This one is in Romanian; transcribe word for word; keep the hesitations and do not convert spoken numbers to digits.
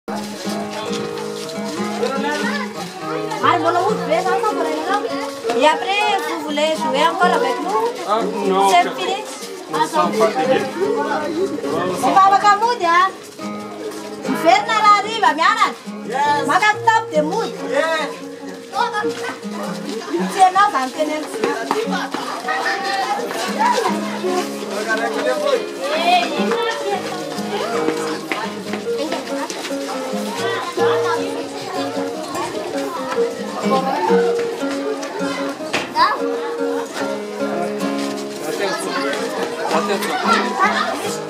Hai, vă lăud, vezi asta, vă lăud? E après, vous voulez jouer encore avec nous? Ah, non. C'est fini? Nous sommes fatigués. On va avec un mood, hein? Inferna la arriva, mi hanno? Yes. Ma che top de mood? Yes. C'è no, anche nel... Atenție. Atenție.